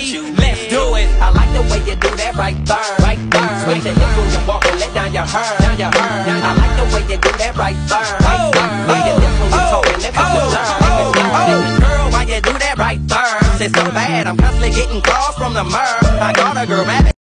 Let's do it. I like the way you do that right there. Right there. Switch your hips when you walk and let down your hair. Down your hair. I like the way you do that right there. Right there. Swing your hips when you talk and let me learn. Girl, why you do that right there? It's so bad, I'm constantly getting calls from the mirror. I got a girl rabbit.